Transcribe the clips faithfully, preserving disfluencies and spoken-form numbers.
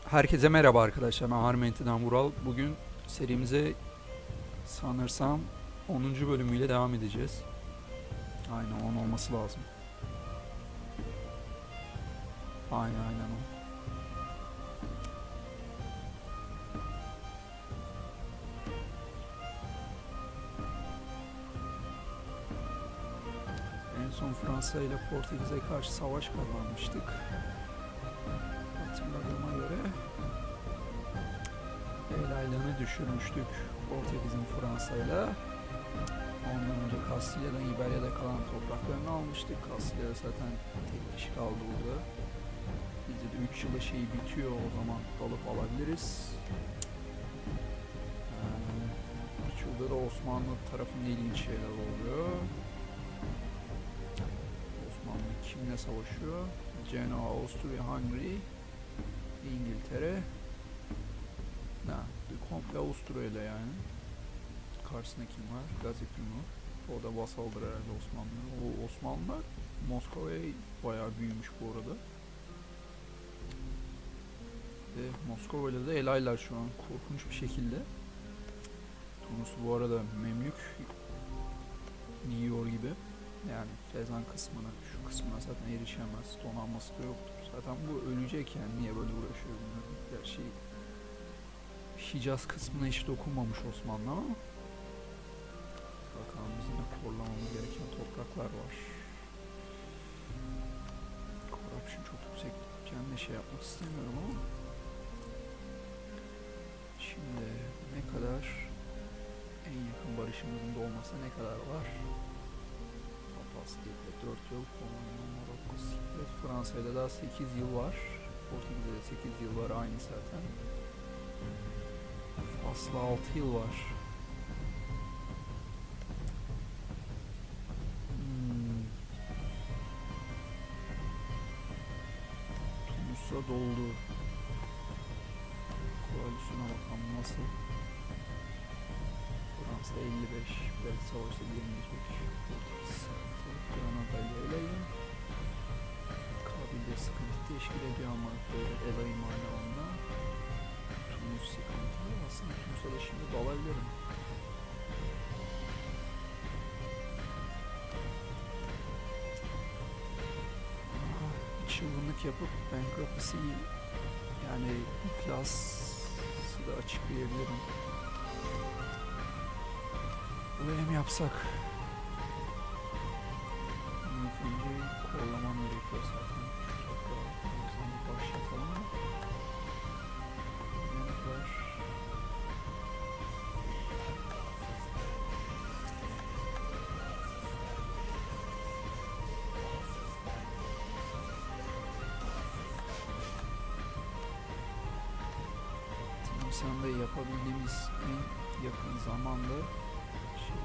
Herkese merhaba arkadaşlar. Ben Harmenti'den Vural. Bugün serimize sanırsam onuncu bölümüyle devam edeceğiz. Aynen on olması lazım. Aynen aynen on. En son Fransa ile Portekiz'e karşı savaş kazanmıştık. Hatırladığıma göre Helal'ını düşürmüştük Portekiz'in Fransa'yla. Ondan önce Kastilya'dan İberya'da kalan topraklarını almıştık. Kastilya zaten tek kişi kaldı burada. Bizde de üç yıla şey bitiyor, o zaman dalıp alabiliriz. Ee, şurada da Osmanlı tarafında ilginç şeyler oluyor. Osmanlı kimle savaşıyor? Genoa, Avusturya, Hungary, İngiltere. Ne? Komple Avusturya'da yani. Karşısında kim var? Gaziantep. O da vasaldır herhalde Osmanlı'nın. O Osmanlılar Moskova'ya bayağı büyümüş bu arada. Ve Moskova'yla da el aylar şu an korkunç bir şekilde. Tunus bu arada Memlük yiyor gibi. Yani Fezan kısmına, şu kısmına zaten erişemez. Donanması da yoktur. Zaten bu ölecek yani. Niye böyle uğraşıyor bilmiyorum. Gerçi Hicaz kısmına hiç dokunmamış Osmanlı ama bakalım bizim de korlamamız gereken topraklar var. Corruption çok yüksek. Kendine şey yapmak istemiyorum ama şimdi ne kadar en yakın barışımızın da olmasına ne kadar var? Papaz Dikle dört yıl, Polonya, Morokko, Siklet, Fransa'da daha sekiz yıl var. Portekiz'de de sekiz yıl var, aynı zaten. Fas'la altı yıl var. Hmm. Tunus'a doldu. Koalisyona bakalım nasıl. Fransa elli beş. Belki savaşta girmeyecek. Portekiz Granada ile eleyin. Kabil'de sıkıntı teşkil ediyor ama böyle elayım hala onda. Tunus sıkıntılı. Aslında Tunus'a da şimdi dalabilirim. Bir çılgınlık yapıp bankruptcy'yi yani iflası da açıklayabilirim. Buraya mı yapsak? Mümkünce korlamam gerekiyor zaten. Çok rahat. O yüzden bir başlatalım. Yönetler. Timsah'da yapabildiğimiz en yakın zamanda şey,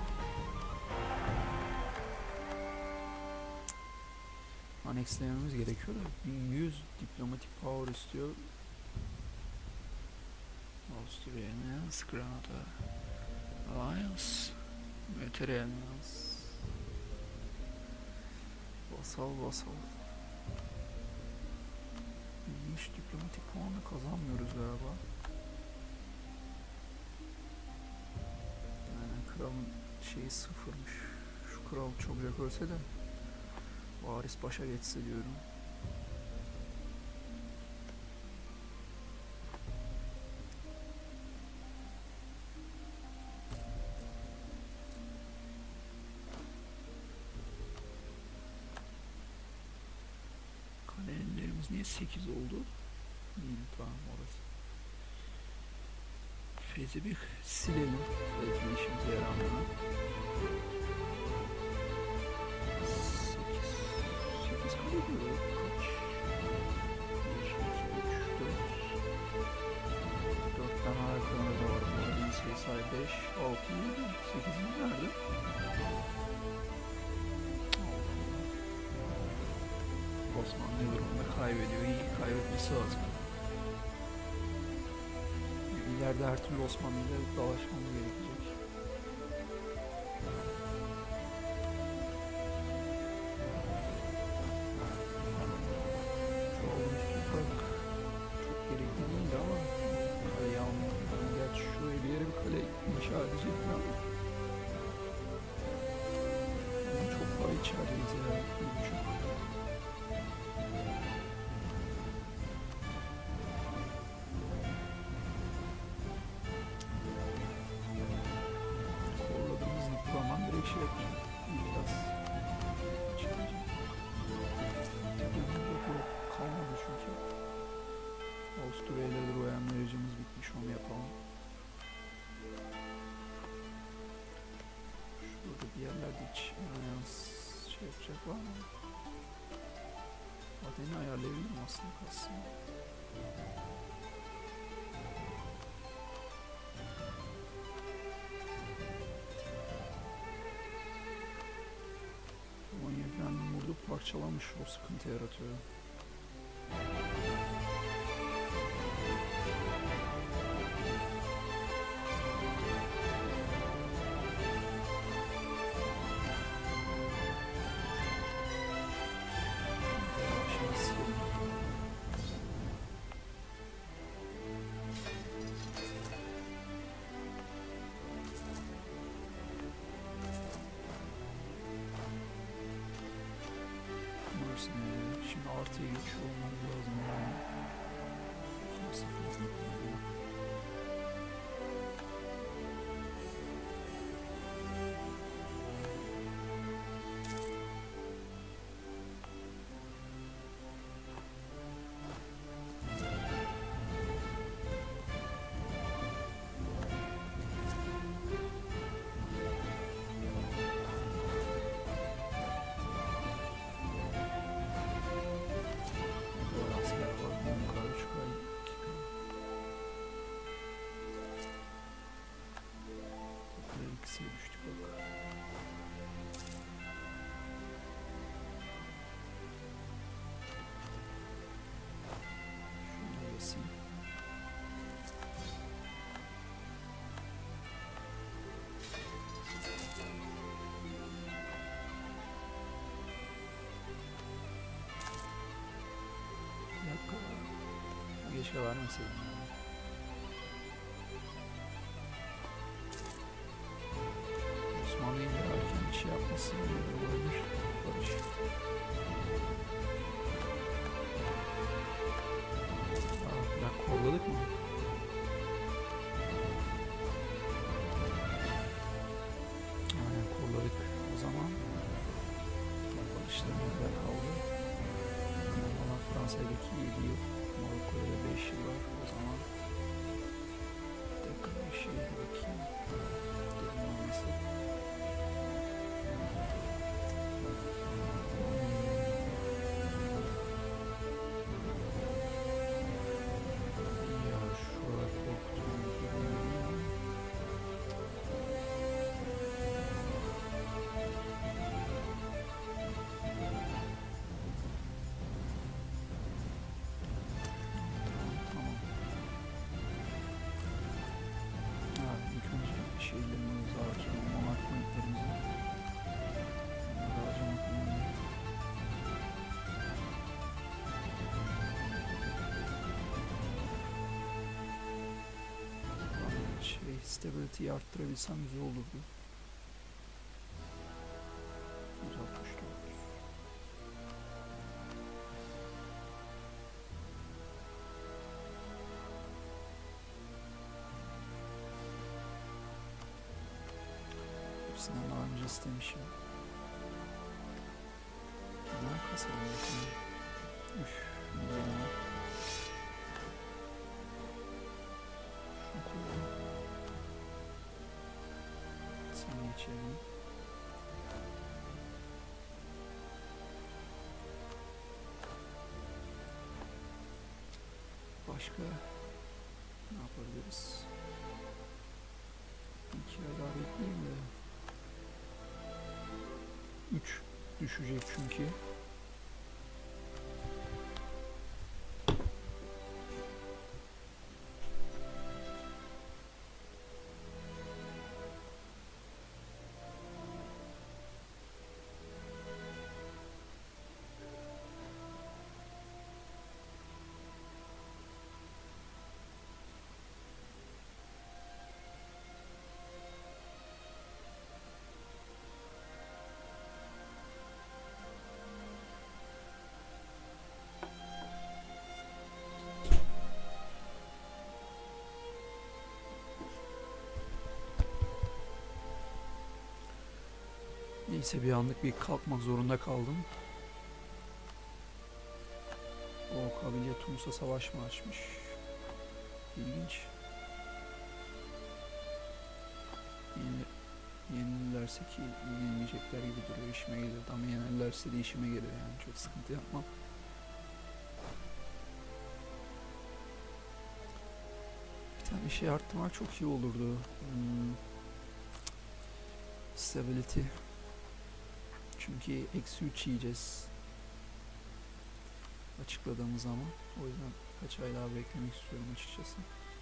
anekslememiz gerekiyor da bin yüz diplomatik power istiyor. Avusturya Alliance, Granada Alliance, Military Alliance, vasal vasal. Hiç diplomatik puanı kazanmıyoruz galiba. Yani kralın şeyi sıfırmış. Şu kral çabucak ölse de varis başa geçse diyorum. Kalelerimiz niye sekiz oldu? İyi, tamam orası. Fezi bir silelim. Fezi işimize yaramıyor. sekiz. sekiz kale diyor. Kaç? bir, iki, üç, dört. dört tane arkamda da var. Bu arada sayı say beş, altı, yedi. sekizin nerede? Osmanlı ne durumda kaybediyor. İyi kaybetmesi lazım. İleride her türlü Osmanlı ile dalaşmamız gerekecek. Şu an üst toprak çok gerekli değil İnşa edecekler. Ama çok para içerideyiz ya. Bir buçuk. Korladığımız diploman direkt şey yapacak. İflas. Çıkacak. Yok yok. Kalmadı çünkü. Avusturya ile Royan vericimiz bitmiş. Onu yapalım. Şurada bir yerlerde hiç yalnız şey yapacak var mı? Adeni ayarlayabilirim aslında kalsın. Monya falan burada parçalamış, o sıkıntı yaratıyor. Şimdi artıya geçiyor olmamız lazım. Eksiye düştük bak. Şunu da basayım. Bir dakika. Geçe vermeseydim. Osmanlı'yı yararken bir şey yapmasın diye olabilir. Barış. Aa, bir dakika kolladık mı? Aynen kolladık. O zaman barışlarımızda kaldı. Ama Fransa'daki yedi yıl, Morokko'da beş yıl var. O zaman bir dakika bir şeye bakayım. Durumlar nasıl? Şeylerimizi harcayalım, monark pointlerimizi harcamak önemli. Şey, stability'yi arttırabilsem güzel olurdu. yüz altmış dört. Hepsinden daha önce istemişim. Neden kasalım bakayım. Üff. Neden? Şunu koyalım. Sen geçelim. Başka ne yapabiliriz? İki daha bekleyeyim de. Üç düşecek çünkü. Neyse bir anlık bir kalkmak zorunda kaldım. O kabileye Tunus'a savaş mı açmış? İlginç. Yeni, yenilirlerse ki yenilmeyecekler gibi duruyor, işime gelir. Ama yenilirse de işime gelir yani, çok sıkıntı yapmam. Bir tane şey arttırmak çok iyi olurdu. Hmm. Stability. Çünkü eksi üç yiyeceğiz açıkladığımız zaman. O yüzden kaç ay daha beklemek istiyorum açıkçası.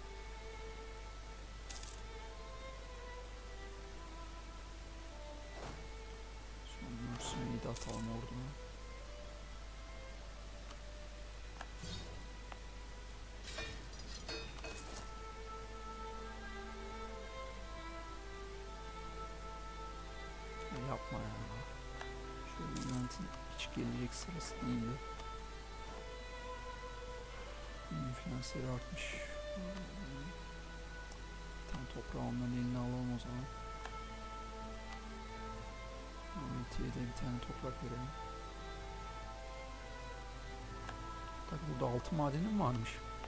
Son Nursa'yı da atalım orduna. Ya yapma ya. Şöyle eventin hiç gelecek sırası değildi. Finansları artmış. Tam toprağı onların eline alalım o zaman. Ümitiye de bir tane toprak verelim. Tabi burada altın madeni mi varmış?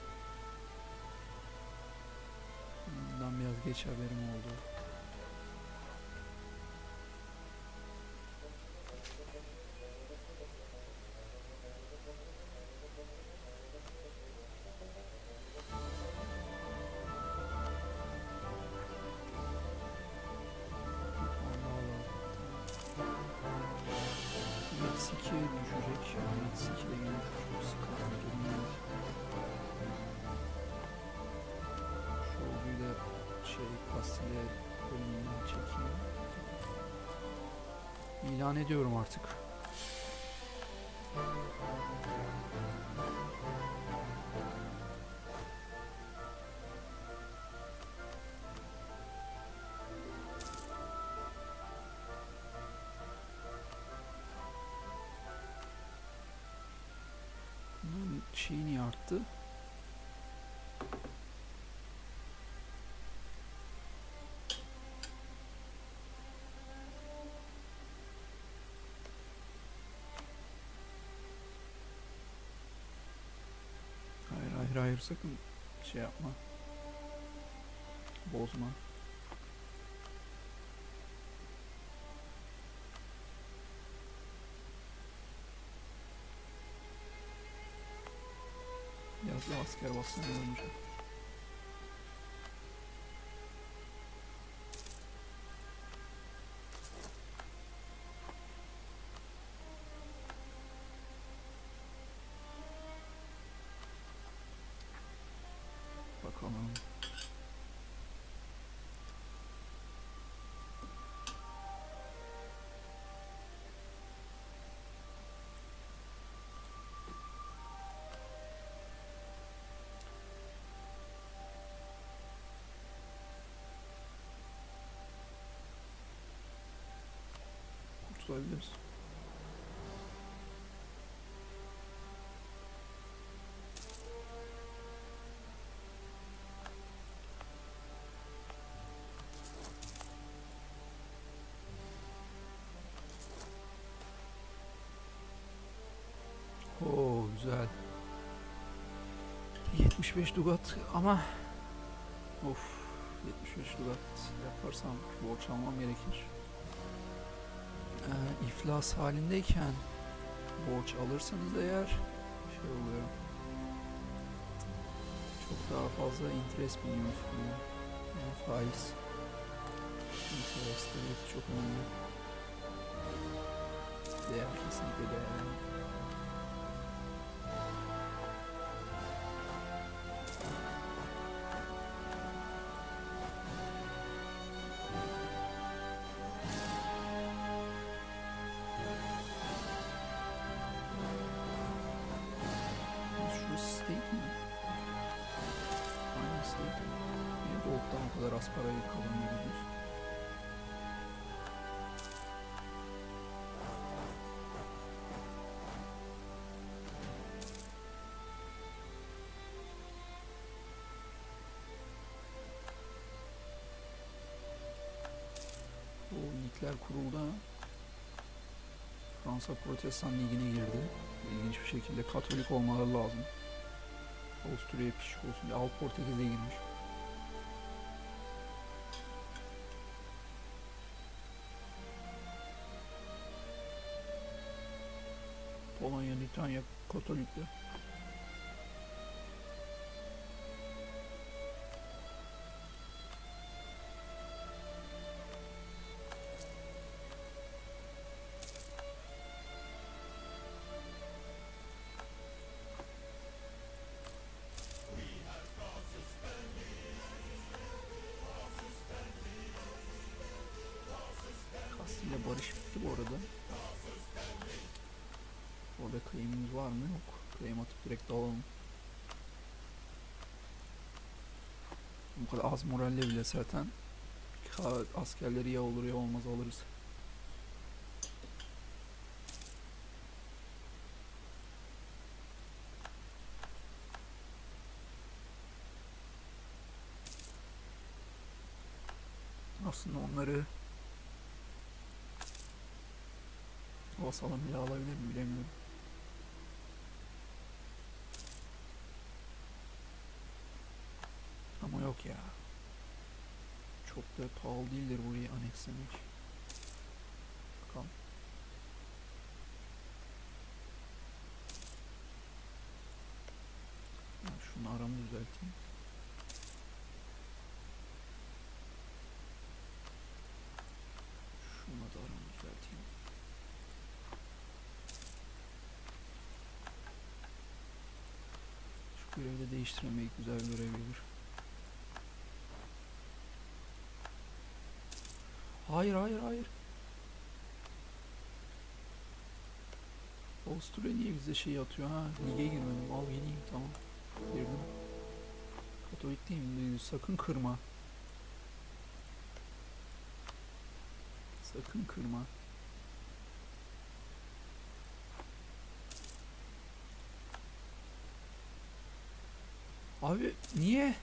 Bundan biraz geç haberim oldu. Eksi ikiye düşecek. Yani eksi iki de yine çok sıkıntı bir durum yok. Şu orduyu da şey Kastilya bölümünden çekeyim. İlan ediyorum artık. Bunun şeyi niye arttı? Hayır hayır hayır, sakın şey yapma. Bozma. Biraz daha asker bassana önce. Bakalım. Kurtulabiliriz. Oo güzel. yetmiş beş dugat ama of, yetmiş beş dugat yaparsam borç almam gerekir. Ee, iflas halindeyken borç alırsanız eğer şey oluyor. Çok daha fazla interest biniyor üstüne. Yani faiz. Mesela stability çok önemli. Değer, kesinlikle değer. Şurası state mi? Aynen state. Niye doğuktan o kadar az parayı kazanıyoruz? O ligler kuruldu ha. Fransa Protestan Ligi'ne girdi. İlginç bir şekilde Katolik olmaları lazım. Avusturya Pişkosu. Alt Portekiz'e girmiş. Polonya, Litvanya Katolikler. Kastilya barış bitti bu arada. Orada claim'imiz var mı? Yok. Claim atıp direkt dalalım. Bu kadar az moralle bile zaten askerleri ya olur ya olmaz alırız. Aslında onları vasalım bile alabilir mi bilemiyorum. Ama yok ya. Çok da pahalı değildir burayı anekslemek. Bakalım. Ya şunu aramı düzelteyim. Şunu da aramı düzelteyim. Şu görevi de değiştirmemek güzel bir görev gelir. Hayır hayır hayır. Avusturya niye bize şey atıyor ha? Lige girmedim. Al geleyim tamam. Girdim. Katolik değil mi? Sakın kırma. Sakın kırma. Abi niye?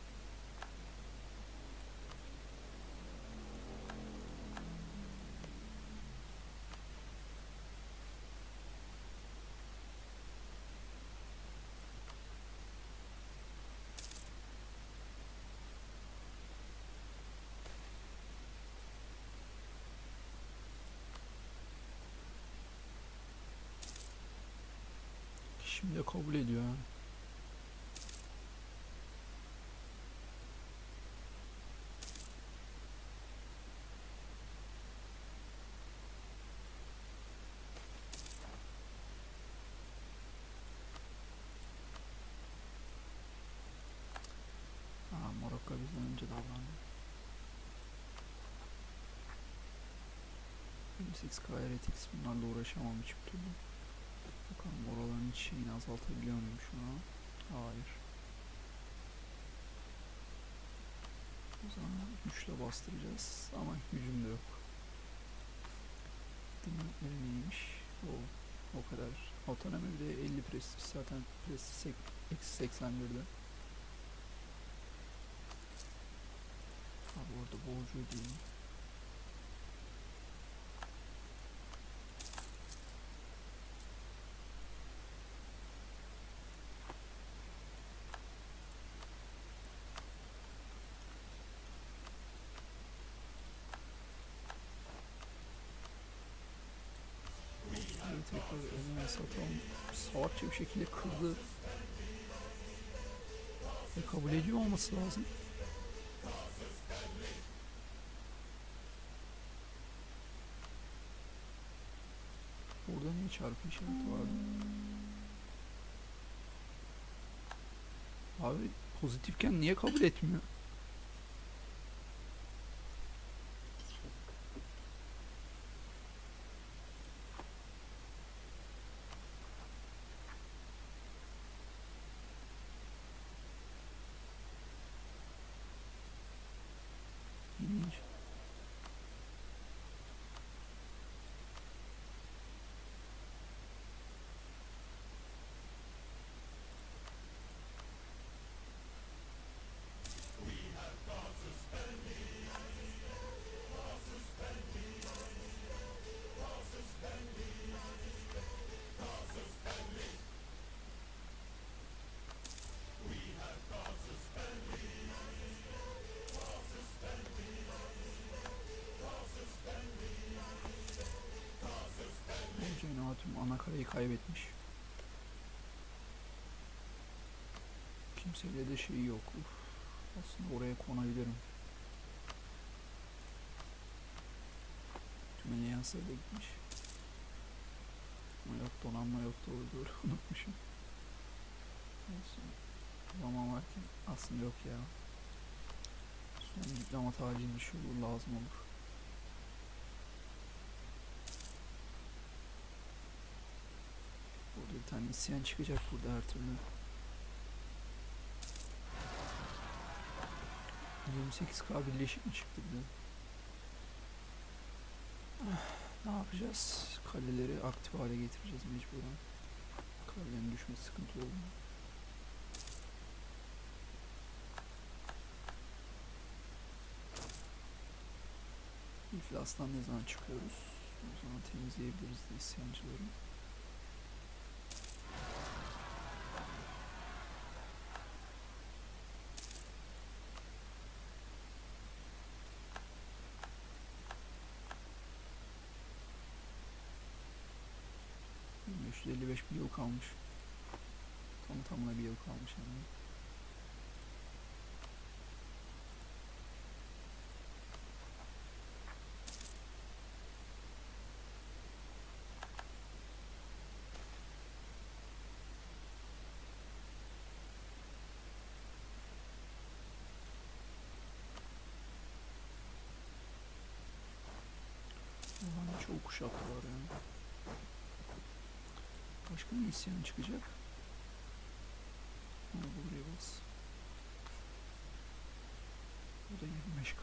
Şimdi de kabul ediyor ha. Aa, Morocco bizden önce davrandı. yirmi sekiz K R T X bunlarla uğraşamam hiçbir türlü. Bakalım oraların şeyini azaltabiliyor muyum şu an? Hayır. O zaman güçle bastıracağız ama gücüm de yok. Dinamikleri neymiş? O, o kadar. Otonomi bir de elli prestij zaten prestij eksi seksen birde. Abi orada borcu ödeyeyim. Tekrar elime satalım. Salakça bir şekilde kırdı. Ve kabul ediyor olması lazım. Burada niye çarpı işareti vardı? Abi pozitifken niye kabul etmiyor? İlginç. ana kareyi kaybetmiş. Kimseyle de şeyi yok. Uf. Aslında oraya konabilirim. Tüm alliance'lar da gitmiş. Ama yok, donanma yok, doğru doğru unutmuşum. Neyse. Zaman varken aslında yok ya. Son diplomat acil bir şey olur, lazım olur. Burada bir tane isyan çıkacak burada her türlü. yirmi sekiz K birleşik mi çıktı bir de? Ne yapacağız? Kaleleri aktif hale getireceğiz mecburen. Kalelerin düşmesi sıkıntı oldu. İflastan ne zaman çıkıyoruz? O zaman temizleyebiliriz de isyancıları. beş yüz elli beş bir yıl kalmış. Tam tamına bir yıl kalmış yani. Ulan çok kuşatı var yani. Başka ne isyan çıkacak? Ha, buraya bas. Bu da yirmi beş K.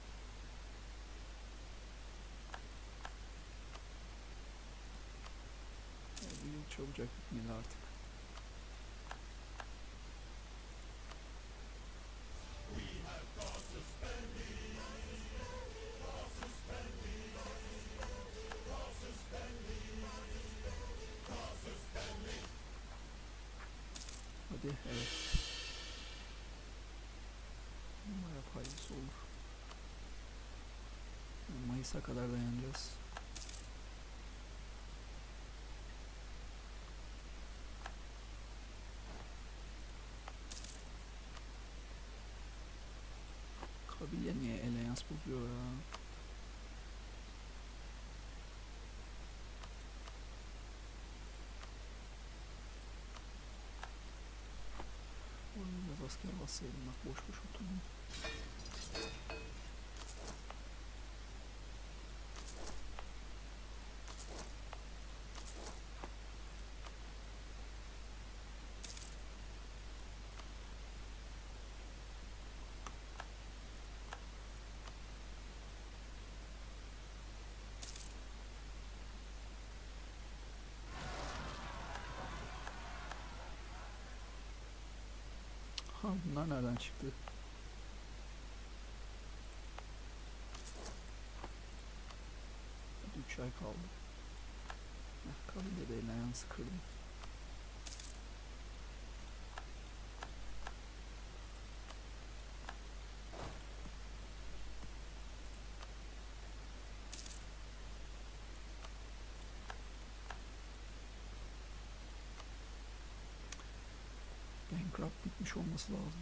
Ya, bu yıl çabucak bitmeli artık. Hadi, evet. Bayağı faydası olur. Yani Mayıs'a kadar dayanacağız. Kabilya niye alliance bozuyor ya? Oraya biraz asker bassaydım bak, boş boş oturdum. Ha, bunlar nereden çıktı? Hadi üç ay kaldı. Heh, kabilya de alliance kırdım. Bankrupt bitmiş olması lazım.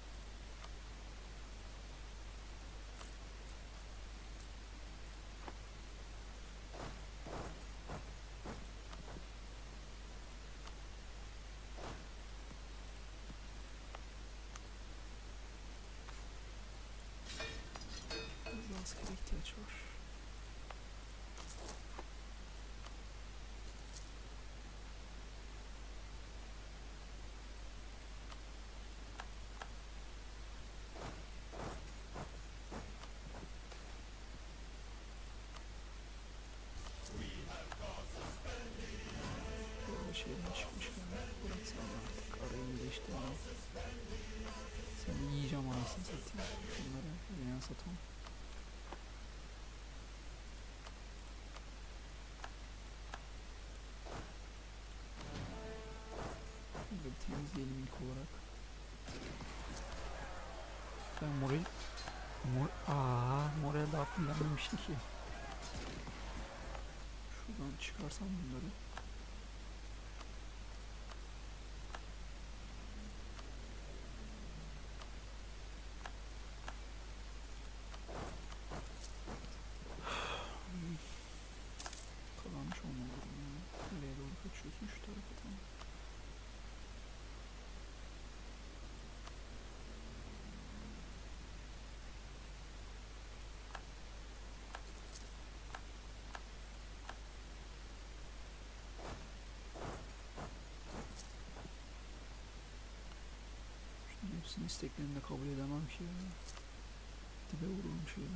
Biraz askere ihtiyaç var. Böyle şeyden çıkmış yani. Bıraksana artık. Arayı iyileştirmeyi. Seni yiyeceğim anasını satayım. Şunları yine satalım. Böyle bir temizleyelim ilk olarak. Ben moral... Mor... Aaa, moral daha fullenmemişti ki. Şuradan çıkarsam bunları. Hepsinin isteklerini de kabul edemem ki ya. Dibe vururum şeyle.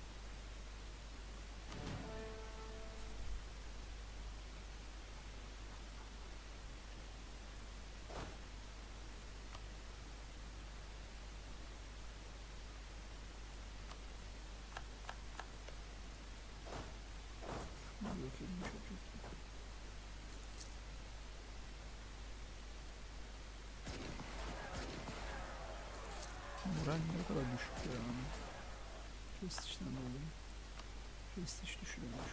Şunu yok edeyim, çok yok. Moral ne kadar düşük ya. Prestige'den dolayı. Prestige düşürüyormuş.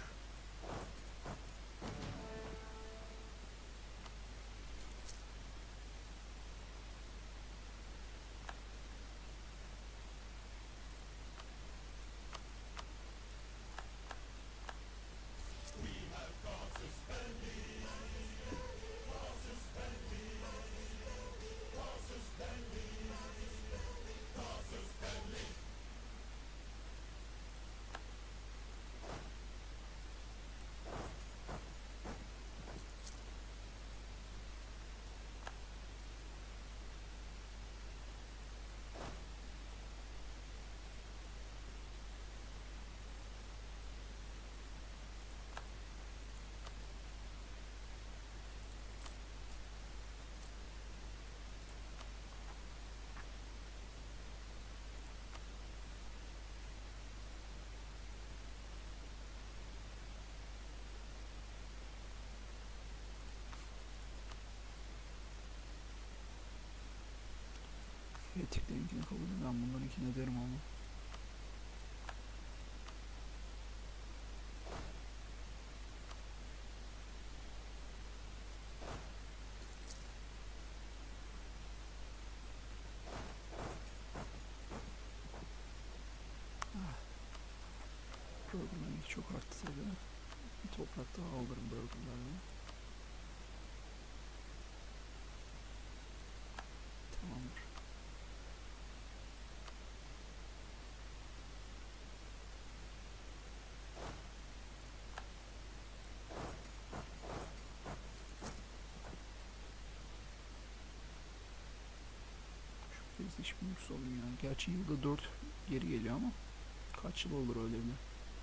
Etiklerinkini kabul edin, ben bunlarınkini ederim ama. Ah. Burger'larınki çok arttı tabi. Bir toprak daha alırım burger'larla. Tamamdır. Şu kez iş bulursa olayım yani. Gerçi yılda dört geri geliyor ama kaç yıl olur öyle bir.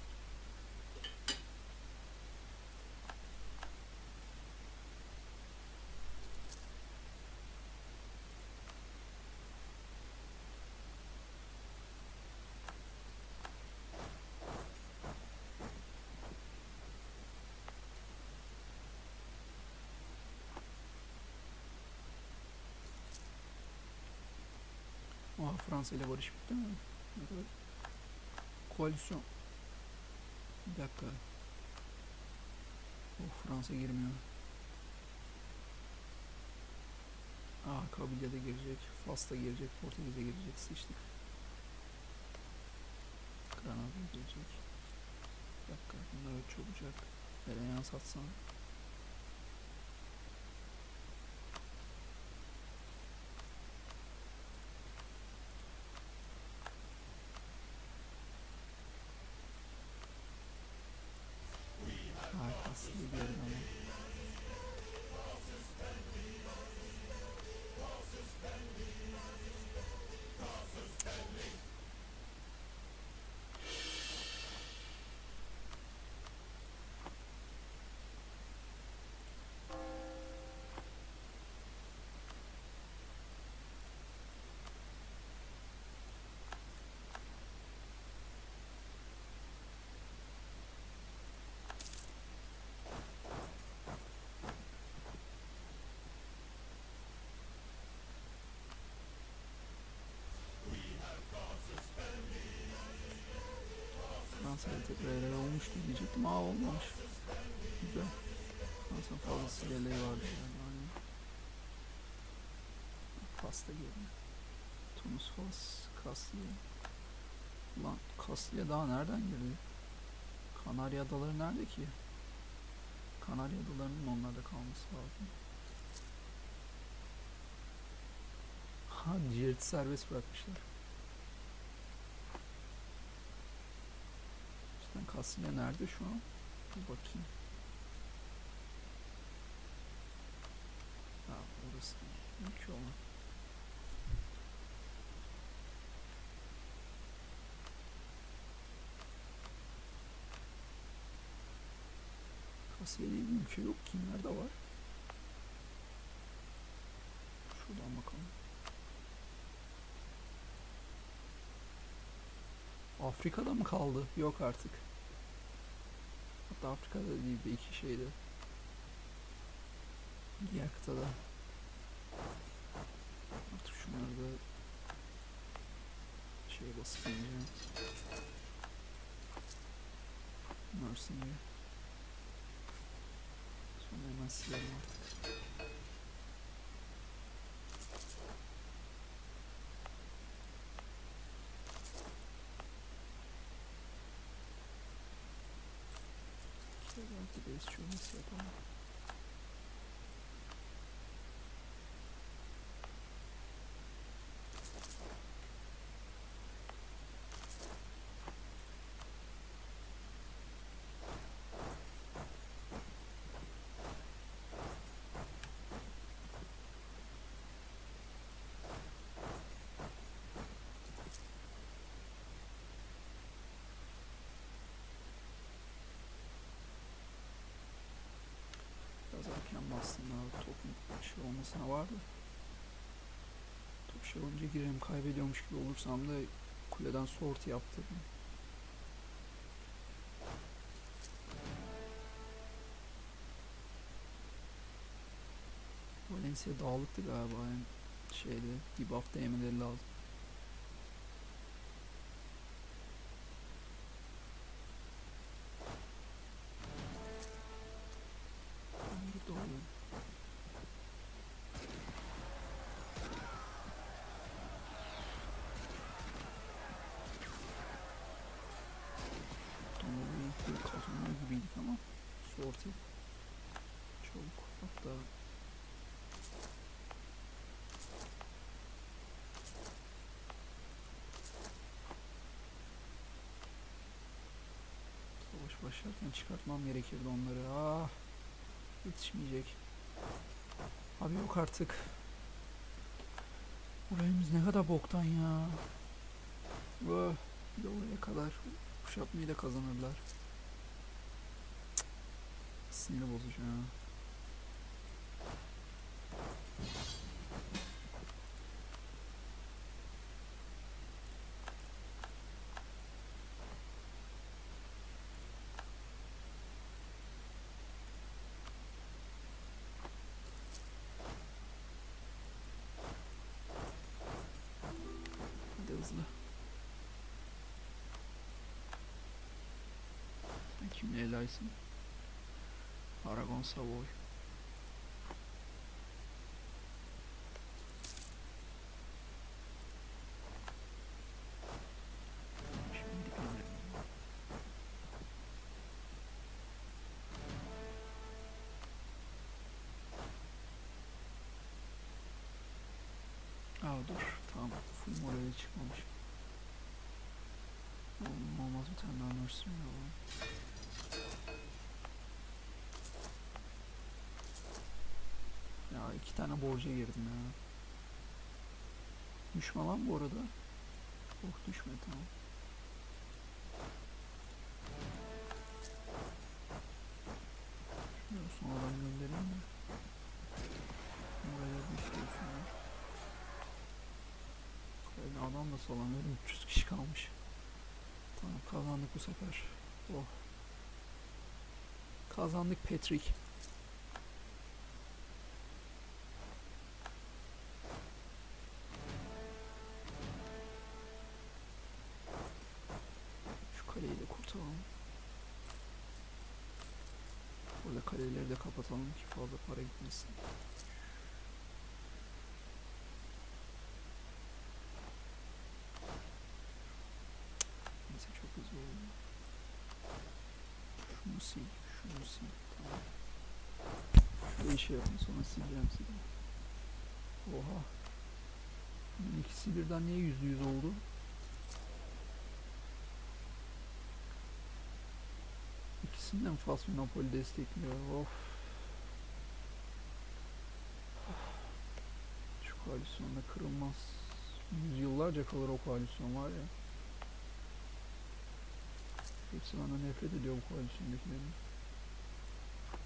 Oha, Fransa ile barış bitti mi? Ne kadar? Koalisyon. Bir dakika. Oh, Fransa girmiyor. Aa, Kabile de girecek. Fas da girecek. Portekiz'e girecek. Sıçtık. Granada girecek. Bir dakika. Bunlar öyle çabucak. Veleyan satsam. Harikasın bir yerim ama. Fransa'da tekrar ele olmuştu diyecektim. Aa, olmamış. Güzel. Fransa'nın fazlasıyla ele vardı yani. Aynen. Fas'ta geldi. Tunus, Fas, Kastilya. Ulan Kastilya daha nereden girdi? Kanarya Adaları nerede ki? Kanarya Adaları'nın onlarda kalması lazım. Ha, Cirit'i serbest bırakmışlar. İşte Kastilya nerede şu an? Bir bakayım. Ha, orası değil. Ki olan. Asya diye bir ülke yok ki. Nerede var? Şuradan bakalım. Afrika'da mı kaldı? Yok artık. Hatta Afrika'da değil, bir iki şeyde. Diğer kıtada. Artık şunları da şeye basıp ineceğim. Mercenary. Sonra hemen silerim artık. İşte belki de istiyoruz yapalım. Biraz erken bastım daha topun şey olmasına vardı. Top şey olunca girerim, kaybediyormuş gibi olursam da kuleden sorti yaptırdım. Valencia dağılıktı galiba, yani şeyde debuff değmeleri lazım. Burada oluyor. Bir kazanma gibiydik ama sorti çabuk, hatta savaş başlarken çıkartmam gerekirdi onları. Ah, yetişmeyecek. Abi yok artık. Orayımız ne kadar boktan ya. Oh, bir de oraya kadar kuşatmayı da kazanırlar. Cık, sinir bozucu ya. Hadi hızlı. Sen kimle helaysın? Aragon Savoy. Şimdi dibine. Aa dur, tamam, full morale çıkmamış. Oğlum olmaz, bir tane daha nurse'ım ya. Ya iki tane borca girdim ya. Düşme lan bu arada. Oh, düşme, tamam. Şunu sonradan göndereyim de. Buraya bir şey olsun. Yani adam da salamıyorum. üç yüz kişi kalmış. Tamam, kazandık bu sefer. Oh. Kazandık Patrick. Şu kaleyi de kurtaralım. Burada kaleleri de kapatalım ki fazla para gitmesin. Neyse, çok hızlı oldu. Şunu sil, şunu sil. Tamam. Şurayı şey yapayım, sonra sileceğim sileceğim. Oha. Bunun ikisi birden niye yüzde yüz oldu? İkisinden Faslı Napoli destekliyor. Of. Şu koalisyonda kırılmaz. Yüzyıllarca kalır o koalisyon var ya. Hepsi bana nefret ediyor bu koalisyondakilerin.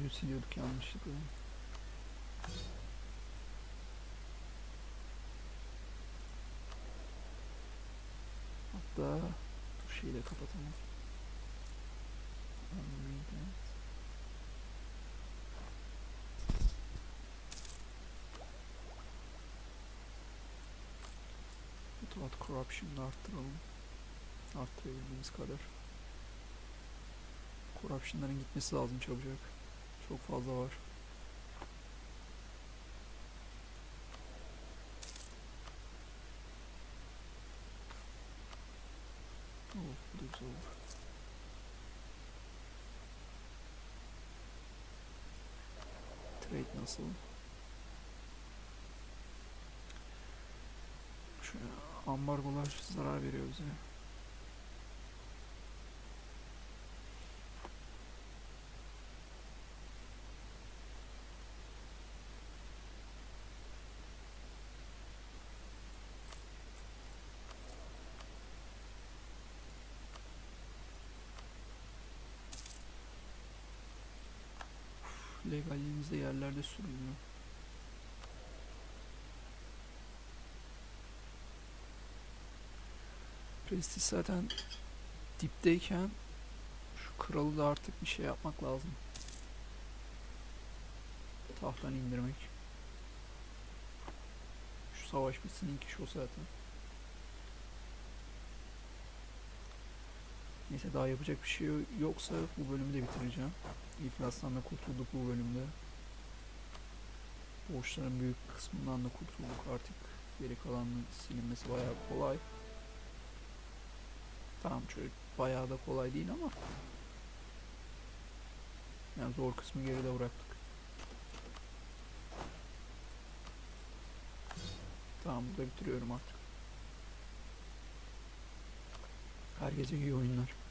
kodu siliyorduk yanlışlıkla. Hatta dur şeyi de kapatalım. Auto Corruption'ı arttıralım. Arttırabildiğimiz kadar. Corruption'ların gitmesi lazım çabucak. Çok fazla var. Oh, bu da güzel olur. Trade nasıl? Şu ambargolar zarar veriyor bize. Legalliğimizde yerlerde sürülüyor. Prestige zaten dipteyken şu kralı da artık bir şey yapmak lazım. Tahttan indirmek. Şu savaş bitsin ilk iş o zaten. Neyse daha yapacak bir şey yoksa bu bölümü de bitireceğim. İflastan da kurtulduk bu bölümde. Borçların büyük kısmından da kurtulduk artık. Geri kalanın silinmesi bayağı kolay. Tamam çocuk bayağı da kolay değil ama yani zor kısmı geride bıraktık. Tamam burada bitiriyorum artık. Herkese iyi oyunlar.